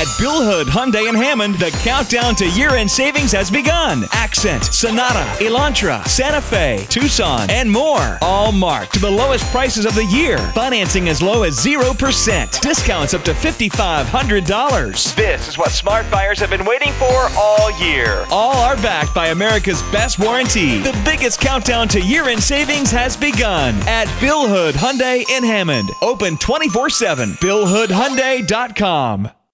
At Bill Hood Hyundai in Hammond, the countdown to year-end savings has begun. Accent, Sonata, Elantra, Santa Fe, Tucson, and more. All marked to the lowest prices of the year. Financing as low as 0%. Discounts up to $5,500. This is what smart buyers have been waiting for all year. All are backed by America's best warranty. The biggest countdown to year-end savings has begun at Bill Hood Hyundai in Hammond. Open 24/7. BillHoodHyundai.com.